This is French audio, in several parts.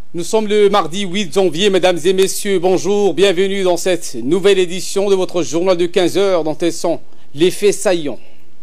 Nous sommes le mardi 8 janvier, mesdames et messieurs, bonjour, bienvenue dans cette nouvelle édition de votre journal de 15 heures dont elles sont les faits saillants.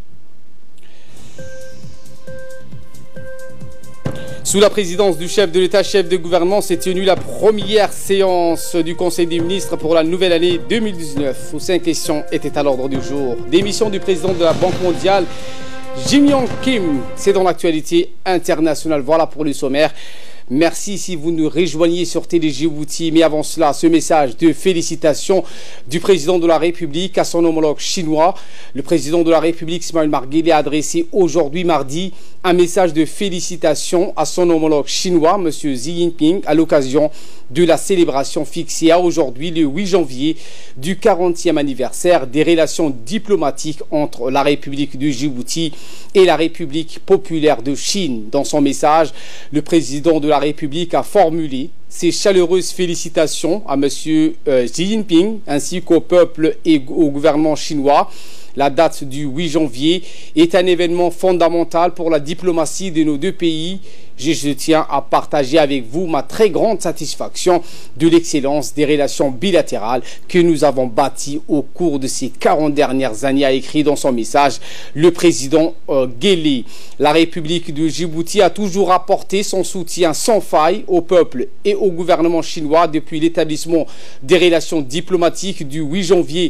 Sous la présidence du chef de l'État, chef de gouvernement, s'est tenue la première séance du Conseil des ministres pour la nouvelle année 2019, où 5 questions étaient à l'ordre du jour. Démission du président de la Banque mondiale, Jim Yong Kim, c'est dans l'actualité internationale. Voilà pour le sommaire. Merci si vous nous rejoignez sur Télé Djibouti. Mais avant cela, ce message de félicitations du président de la République à son homologue chinois. Le président de la République, Ismaël Marguerite, a adressé aujourd'hui, mardi, un message de félicitations à son homologue chinois, M. Xi Jinping, à l'occasion de la célébration fixée à aujourd'hui, le 8 janvier, du 40e anniversaire des relations diplomatiques entre la République du Djibouti et la République populaire de Chine. Dans son message, le président de la République a formulé ses chaleureuses félicitations à M. Xi Jinping ainsi qu'au peuple et au gouvernement chinois. La date du 8 janvier est un événement fondamental pour la diplomatie de nos deux pays. Je tiens à partager avec vous ma très grande satisfaction de l'excellence des relations bilatérales que nous avons bâties au cours de ces 40 dernières années, a écrit dans son message le président Guelleh. La République de Djibouti a toujours apporté son soutien sans faille au peuple et au gouvernement chinois depuis l'établissement des relations diplomatiques du 8 janvier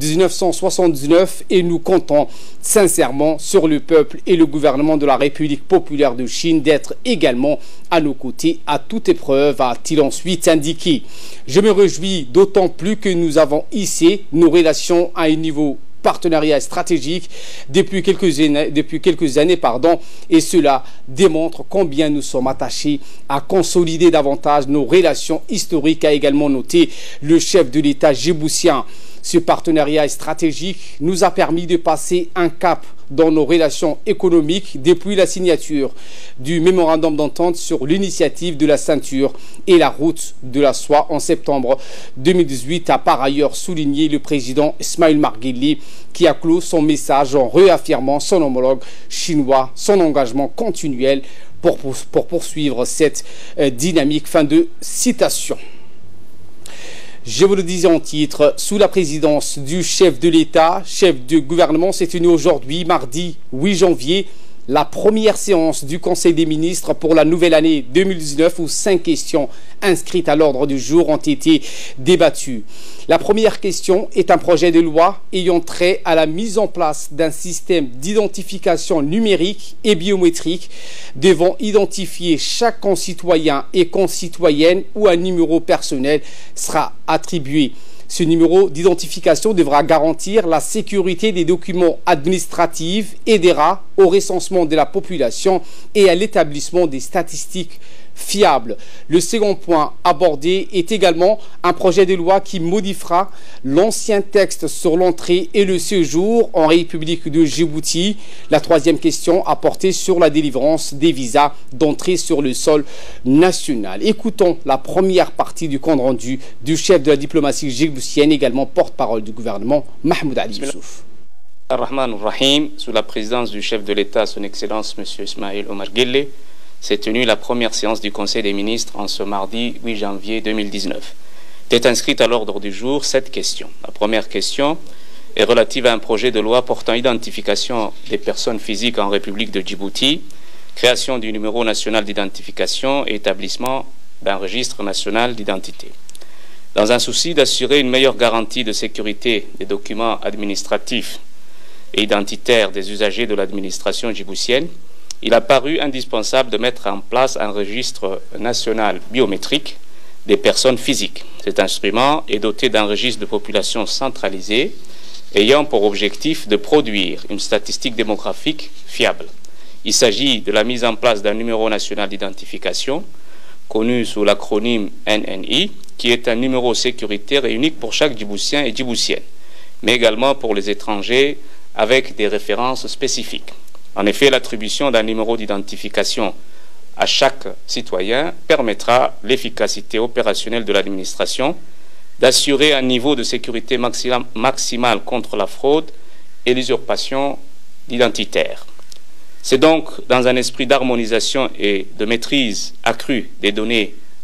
1979 et nous comptons sincèrement sur le peuple et le gouvernement de la République populaire de Chine d'être également à nos côtés à toute épreuve, a-t-il ensuite indiqué. Je me réjouis d'autant plus que nous avons hissé nos relations à un niveau partenariat stratégique depuis quelques années, et cela démontre combien nous sommes attachés à consolider davantage nos relations historiques, a également noté le chef de l'État djiboutien. Ce partenariat stratégique nous a permis de passer un cap dans nos relations économiques depuis la signature du mémorandum d'entente sur l'initiative de la ceinture et la route de la soie en septembre 2018, a par ailleurs souligné le président Ismaël Marguerite, qui a clos son message en réaffirmant son homologue chinois, son engagement continuel pour poursuivre cette dynamique. Fin de citation. Je vous le disais en titre, sous la présidence du chef de l'État, chef de gouvernement, s'est tenue aujourd'hui, mardi 8 janvier, la première séance du Conseil des ministres pour la nouvelle année 2019 où 5 questions inscrites à l'ordre du jour ont été débattues. La première question est un projet de loi ayant trait à la mise en place d'un système d'identification numérique et biométrique devant identifier chaque concitoyen et concitoyenne où un numéro personnel sera attribué. Ce numéro d'identification devra garantir la sécurité des documents administratifs, aidera au recensement de la population et à l'établissement des statistiques fiables. Le second point abordé est également un projet de loi qui modifiera l'ancien texte sur l'entrée et le séjour en République de Djibouti. La troisième question a porté sur la délivrance des visas d'entrée sur le sol national. Écoutons la première partie du compte rendu du chef de la diplomatie djiboutienne, également porte-parole du gouvernement, Mahmoud Ali Youssouf. Ar-Rahman Ar-Rahim, sous la présidence du chef de l'État, son Excellence M. Ismaël Omar Guelleh, s'est tenue la première séance du Conseil des ministres en ce mardi 8 janvier 2019. Est inscrite à l'ordre du jour 7 questions. La première question est relative à un projet de loi portant identification des personnes physiques en République de Djibouti, création du numéro national d'identification et établissement d'un registre national d'identité. Dans un souci d'assurer une meilleure garantie de sécurité des documents administratifs et identitaires des usagers de l'administration djiboutienne, il a paru indispensable de mettre en place un registre national biométrique des personnes physiques. Cet instrument est doté d'un registre de population centralisé ayant pour objectif de produire une statistique démographique fiable. Il s'agit de la mise en place d'un numéro national d'identification, connu sous l'acronyme NNI, qui est un numéro sécuritaire et unique pour chaque Djiboutien et Djiboutienne, mais également pour les étrangers avec des références spécifiques. En effet, l'attribution d'un numéro d'identification à chaque citoyen permettra l'efficacité opérationnelle de l'administration, d'assurer un niveau de sécurité maximale contre la fraude et l'usurpation identitaire. C'est donc dans un esprit d'harmonisation et de maîtrise accrue des données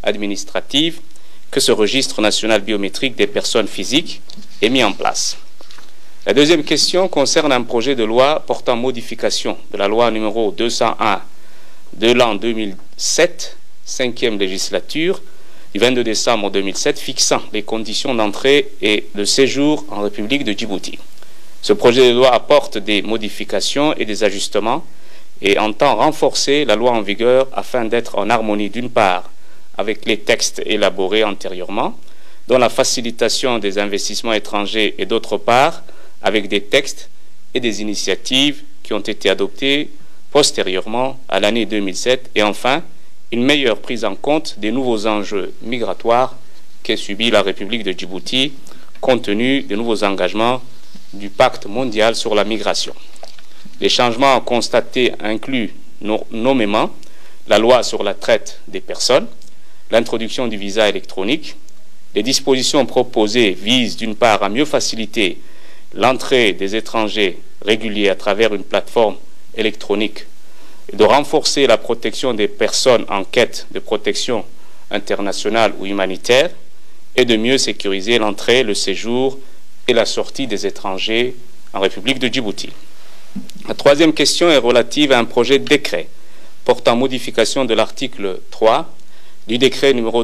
administrative que ce registre national biométrique des personnes physiques est mis en place. La deuxième question concerne un projet de loi portant modification de la loi numéro 201 de l'an 2007, 5e législature, du 22 décembre 2007, fixant les conditions d'entrée et de séjour en République de Djibouti. Ce projet de loi apporte des modifications et des ajustements et entend renforcer la loi en vigueur afin d'être en harmonie d'une part avec les textes élaborés antérieurement, dont la facilitation des investissements étrangers et d'autre part avec des textes et des initiatives qui ont été adoptés postérieurement à l'année 2007 et enfin une meilleure prise en compte des nouveaux enjeux migratoires qu'ait subi la République de Djibouti compte tenu des nouveaux engagements du pacte mondial sur la migration. Les changements constatés incluent nommément la loi sur la traite des personnes, l'introduction du visa électronique. Les dispositions proposées visent d'une part à mieux faciliter l'entrée des étrangers réguliers à travers une plateforme électronique et de renforcer la protection des personnes en quête de protection internationale ou humanitaire et de mieux sécuriser l'entrée, le séjour et la sortie des étrangers en République de Djibouti. La troisième question est relative à un projet de décret portant modification de l'article 3 du décret numéro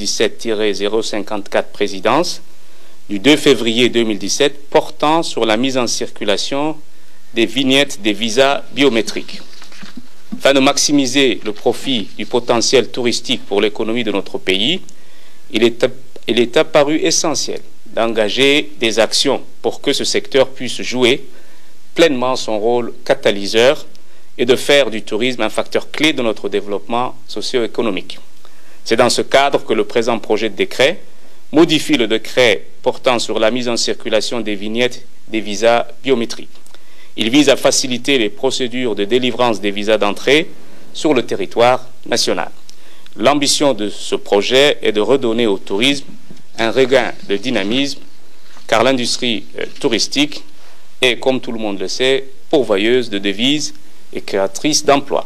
2017-054 présidence du 2 février 2017 portant sur la mise en circulation des vignettes des visas biométriques. Afin de maximiser le profit du potentiel touristique pour l'économie de notre pays, il est apparu essentiel d'engager des actions pour que ce secteur puisse jouer pleinement son rôle catalyseur et de faire du tourisme un facteur clé de notre développement socio-économique. C'est dans ce cadre que le présent projet de décret modifie le décret portant sur la mise en circulation des vignettes des visas biométriques. Il vise à faciliter les procédures de délivrance des visas d'entrée sur le territoire national. L'ambition de ce projet est de redonner au tourisme un regain de dynamisme, car l'industrie touristique est, comme tout le monde le sait, pourvoyeuse de devises et créatrice d'emplois.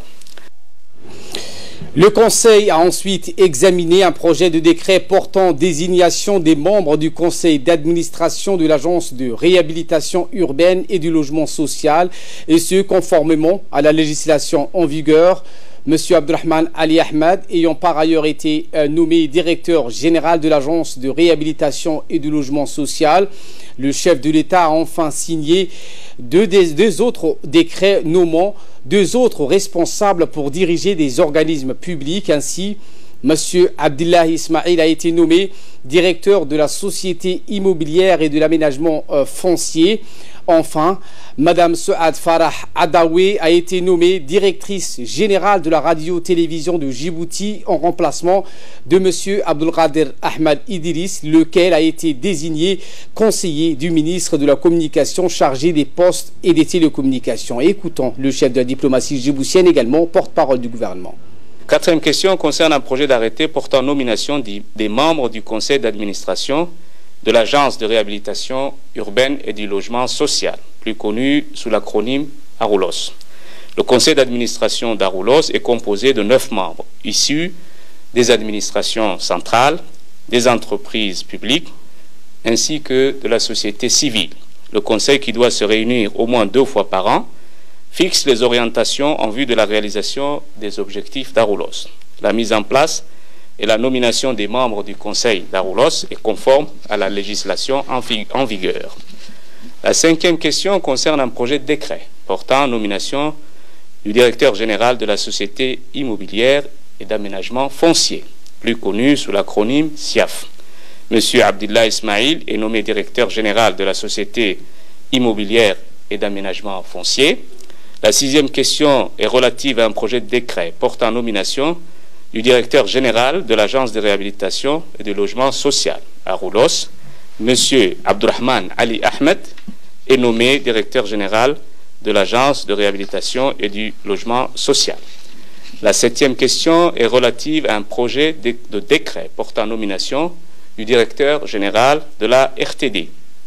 Le Conseil a ensuite examiné un projet de décret portant désignation des membres du Conseil d'administration de l'Agence de réhabilitation urbaine et du logement social, et ce, conformément à la législation en vigueur. M. Abdurrahman Ali Ahmed, ayant par ailleurs été nommé directeur général de l'Agence de réhabilitation et du logement social, le chef de l'État a enfin signé deux autres décrets nommant deux autres responsables pour diriger des organismes publics. Ainsi, M. Abdullah Ismail a été nommé directeur de la Société immobilière et de l'aménagement foncier. Enfin, Mme Souad Farah Adawi a été nommée directrice générale de la radio-télévision de Djibouti en remplacement de M. Abdelkader Ahmed Idriss, lequel a été désigné conseiller du ministre de la Communication chargé des postes et des télécommunications. Écoutons le chef de la diplomatie djiboutienne, également porte-parole du gouvernement. Quatrième question concerne un projet d'arrêté portant nomination des membres du conseil d'administration de l'Agence de réhabilitation urbaine et du logement social, plus connu sous l'acronyme ARULOS. Le conseil d'administration d'ARULOS est composé de 9 membres, issus des administrations centrales, des entreprises publiques, ainsi que de la société civile. Le conseil, qui doit se réunir au moins 2 fois par an, fixe les orientations en vue de la réalisation des objectifs d'ARULOS. La mise en place et la nomination des membres du Conseil d'ARULOS est conforme à la législation en vigueur. La 5e question concerne un projet de décret portant nomination du directeur général de la Société immobilière et d'aménagement foncier, plus connu sous l'acronyme SIAF. M. Abdullah Ismail est nommé directeur général de la Société immobilière et d'aménagement foncier. La 6e question est relative à un projet de décret portant nomination du directeur général de l'Agence de réhabilitation et du logement social, ARULOS. M. Abdurrahman Ali Ahmed est nommé directeur général de l'Agence de réhabilitation et du logement social. La 7e question est relative à un projet de décret portant nomination du directeur général de la RTD.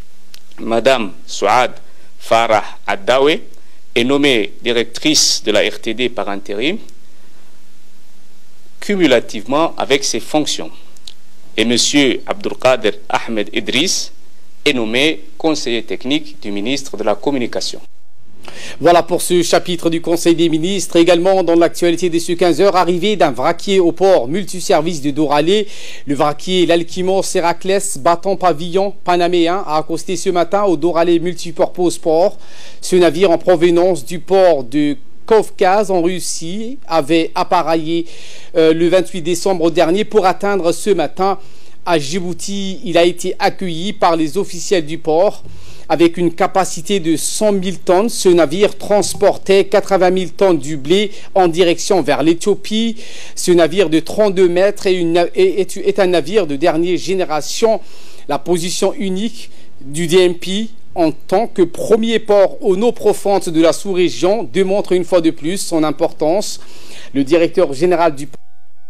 Madame Souad Farah Adawi est nommée directrice de la RTD par intérim, cumulativement avec ses fonctions. Et M. Abdulkader Ahmed Idriss est nommé conseiller technique du ministre de la Communication. Voilà pour ce chapitre du Conseil des ministres. Également dans l'actualité de ce 15h, arrivée d'un vraquier au port multiservice de Doralé. Le vraquier l'Alkimos Héraclès battant pavillon panaméen a accosté ce matin au Doralé Multipurpose Port. Ce navire en provenance du port de Kavkaz en Russie avait appareillé le 28 décembre dernier pour atteindre ce matin à Djibouti. Il a été accueilli par les officiels du port. Avec une capacité de 100 000 tonnes, ce navire transportait 80 000 tonnes du blé en direction vers l'Éthiopie. Ce navire de 32 mètres est un navire de dernière génération. La position unique du DMP en tant que premier port aux eaux profondes de la sous-région démontre une fois de plus son importance. Le directeur général du port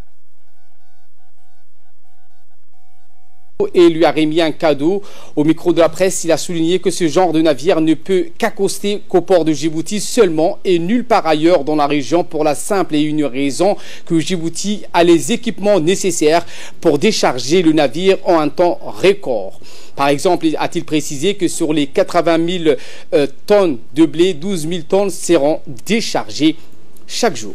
et lui a remis un cadeau. Au micro de la presse, il a souligné que ce genre de navire ne peut qu'accoster qu'au port de Djibouti seulement et nulle part ailleurs dans la région pour la simple et une raison que Djibouti a les équipements nécessaires pour décharger le navire en un temps record. Par exemple, a-t-il précisé que sur les 80 000 tonnes de blé, 12 000 tonnes seront déchargées chaque jour.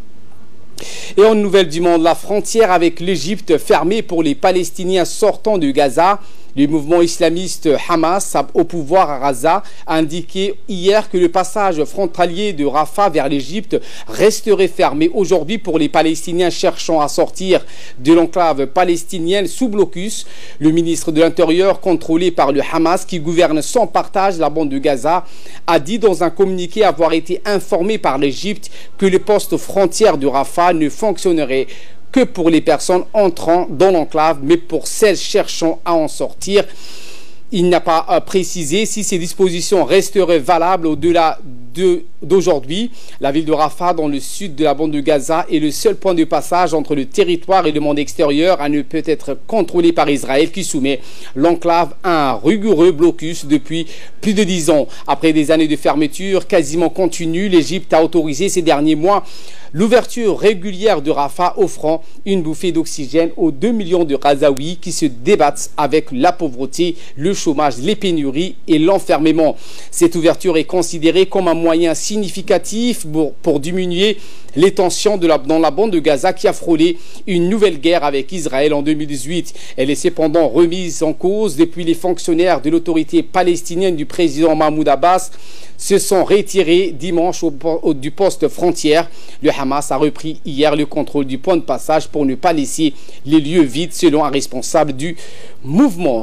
Et en nouvelle du monde, la frontière avec l'Égypte fermée pour les Palestiniens sortant de Gaza. Le mouvement islamiste Hamas au pouvoir à Gaza a indiqué hier que le passage frontalier de Rafah vers l'Égypte resterait fermé aujourd'hui pour les Palestiniens cherchant à sortir de l'enclave palestinienne sous blocus. Le ministre de l'Intérieur, contrôlé par le Hamas qui gouverne sans partage la bande de Gaza, a dit dans un communiqué avoir été informé par l'Égypte que le poste frontière de Rafah ne fonctionnerait que pour les personnes entrant dans l'enclave, mais pour celles cherchant à en sortir. Il n'a pas précisé si ces dispositions resteraient valables au-delà d'aujourd'hui. La ville de Rafah, dans le sud de la bande de Gaza, est le seul point de passage entre le territoire et le monde extérieur à ne peut être contrôlé par Israël, qui soumet l'enclave à un rigoureux blocus depuis plus de 10 ans. Après des années de fermeture quasiment continue, l'Égypte a autorisé ces derniers mois l'ouverture régulière de Rafah, offrant une bouffée d'oxygène aux 2 millions de Gazaouis qui se débattent avec la pauvreté, le chômage, les pénuries et l'enfermement. Cette ouverture est considérée comme un moyen significatif pour diminuer les tensions dans la bande de Gaza qui a frôlé une nouvelle guerre avec Israël en 2018. Elle est cependant remise en cause depuis les fonctionnaires de l'autorité palestinienne du président Mahmoud Abbas se sont retirés dimanche du poste frontière. Le Hamas a repris hier le contrôle du point de passage pour ne pas laisser les lieux vides, selon un responsable du mouvement.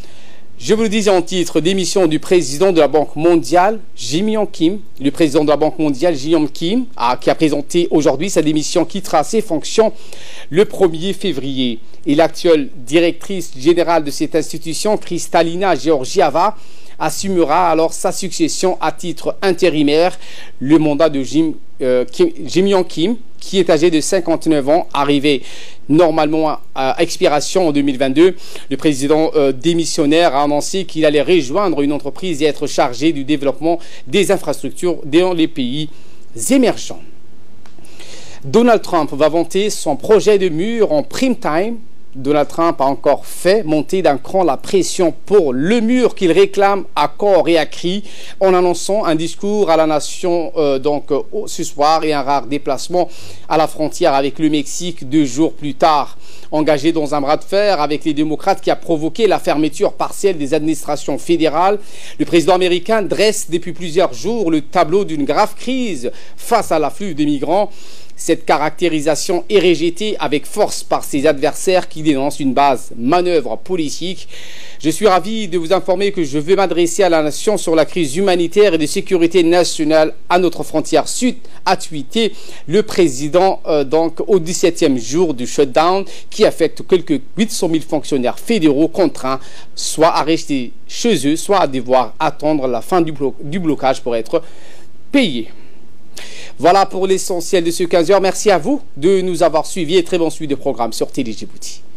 Je vous le disais en titre d'émission du président de la Banque mondiale, Jim-Yong Kim. Le président de la Banque mondiale, Jim-Yong Kim, qui a présenté aujourd'hui sa démission, quittera ses fonctions le 1er février. Et l'actuelle directrice générale de cette institution, Kristalina Georgieva, assumera alors sa succession à titre intérimaire. Le mandat de Jim-Yong Kim, qui est âgé de 59 ans, arrivé normalement à expiration en 2022. Le président démissionnaire a annoncé qu'il allait rejoindre une entreprise et être chargé du développement des infrastructures dans les pays émergents. Donald Trump va vanter son projet de mur en prime time. Donald Trump a encore fait monter d'un cran la pression pour le mur qu'il réclame à corps et à cri en annonçant un discours à la nation ce soir et un rare déplacement à la frontière avec le Mexique 2 jours plus tard. Engagé dans un bras de fer avec les démocrates qui a provoqué la fermeture partielle des administrations fédérales, le président américain dresse depuis plusieurs jours le tableau d'une grave crise face à l'afflux des migrants. Cette caractérisation est rejetée avec force par ses adversaires qui dénoncent une base manœuvre politique. Je suis ravi de vous informer que je vais m'adresser à la nation sur la crise humanitaire et de sécurité nationale à notre frontière sud, a tweeté le président au 17e jour du shutdown qui affecte quelques 800 000 fonctionnaires fédéraux contraints soit à rester chez eux, soit à devoir attendre la fin du blocage pour être payés. Voilà pour l'essentiel de ce 15h. Merci à vous de nous avoir suivis et très bon suivi de programme sur Télé Djibouti.